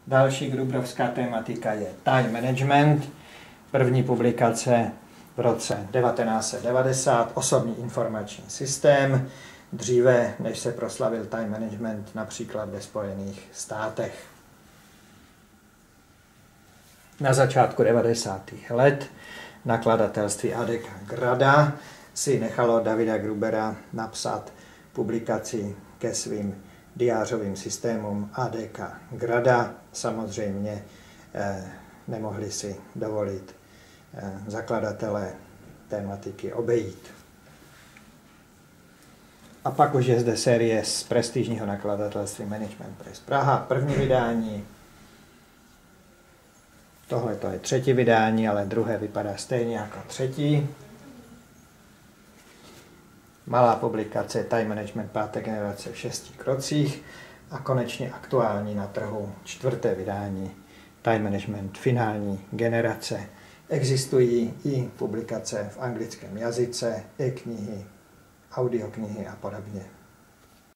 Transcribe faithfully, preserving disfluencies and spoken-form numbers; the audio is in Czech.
Další Gruberovská tematika je time management. První publikace v roce devatenáct set devadesát, osobní informační systém, dříve než se proslavil time management například ve Spojených státech. Na začátku devadesátých let nakladatelství A D K Grada si nechalo Davida Grubera napsat publikaci ke svým diářovým systémům A D K Grada. Samozřejmě eh, nemohli si dovolit eh, zakladatelé tématiky obejít. A pak už je zde série z prestižního nakladatelství Management Press Praha, první vydání. Tohle to je třetí vydání, ale druhé vypadá stejně jako třetí. Malá publikace Time Management páté generace v šesti krocích a konečně aktuální na trhu čtvrté vydání Time Management finální generace. Existují i publikace v anglickém jazyce, e-knihy, audioknihy a podobně.